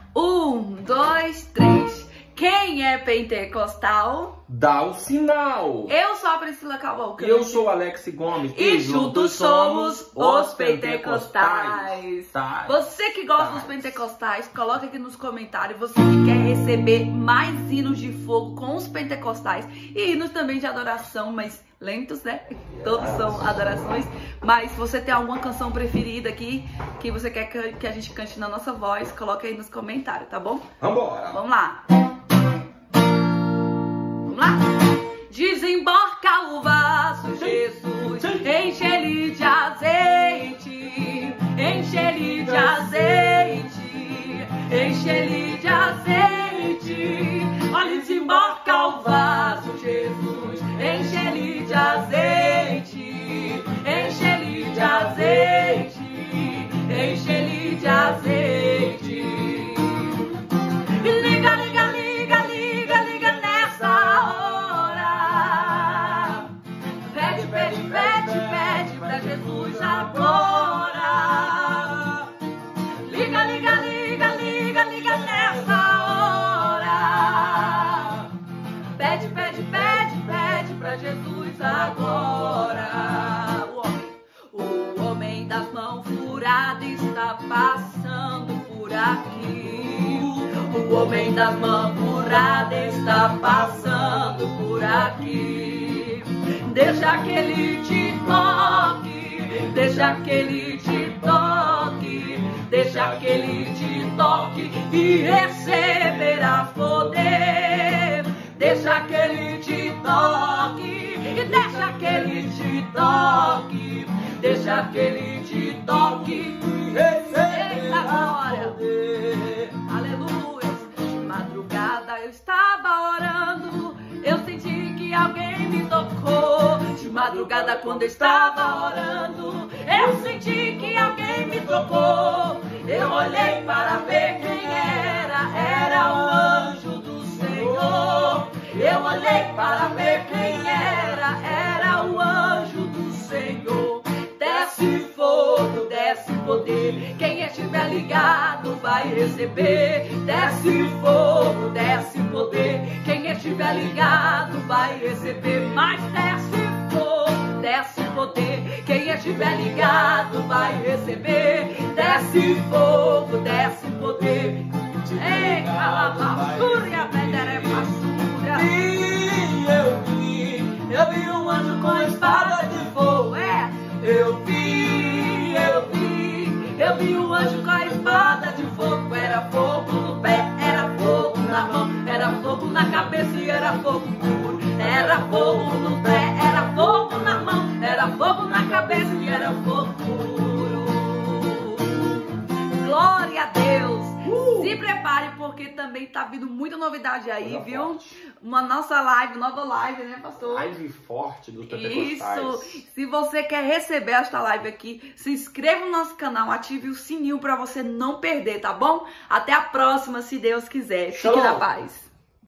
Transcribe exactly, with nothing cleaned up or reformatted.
Um, dois, três. Quem é pentecostal? Dá o sinal. Eu sou a Priscila Cavalcante. Eu sou o Alex Gomes. E juntos somos os pentecostais. Tá. Você que gosta tá. dos pentecostais, coloca aqui nos comentários. Você que quer receber mais hinos de fogo com os pentecostais. E hinos também de adoração, mas lentos, né? Todos são adorações. Mas se você tem alguma canção preferida aqui, que você quer que a gente cante na nossa voz, coloca aí nos comentários, tá bom? Vambora. Vamos lá. Vamos lá? Desembarca o vaso, Jesus, enche ele de azeite, enche ele de azeite, enche ele de azeite. Olha, desembarca o vaso, Jesus, enche ele de azeite, enche ele de azeite, enche ele de azeite. Liga, liga, liga, liga, liga nessa hora. Pede, pede, pede, pede pra Jesus agora. Liga, liga, liga, liga, liga nessa hora. Pede, pede, pede, pede pra Jesus agora. O homem das mãos furadas está passando por aqui. O homem das mãos furadas está passando por aqui. Deixa que ele te toque, deixa que ele te toque, deixa que ele te toque e receberá poder. Deixa que ele te toque, e deixa que ele te toque, deixa que ele te toque e receberá poder. Aleluia. De madrugada eu estava orando, eu senti que alguém me tocou. De madrugada quando eu estava orando, eu senti que alguém me tocou. Eu olhei para ver quem era, era o anjo do Senhor. Eu olhei para ver quem era, era o anjo do Senhor. Desce fogo, desce poder, quem estiver ligado vai receber. Desce fogo, desce poder, quem estiver ligado vai receber. Mas desce fogo, desce poder, quem estiver ligado vai receber. Desce fogo, desce poder. Ei, calabasúria, pederepassúria. E eu vi, eu vi um anjo com espada de fogo. É, Eu vi, eu vi, eu vi um anjo com a espada de fogo. Era fogo no pé, era fogo na mão, era fogo na cabeça e era fogo puro. Era fogo no pé, era fogo na mão, era fogo na cabeça e era fogo puro. Glória a Deus. Uh! Se prepare porque também tá vindo muita novidade aí, Coisa viu? forte. Uma nossa live, nova live, né, pastor? Live forte dos pentecostais. Isso! Se você quer receber esta live aqui, se inscreva no nosso canal, ative o sininho para você não perder, tá bom? Até a próxima, se Deus quiser. Fique Shalom. na paz.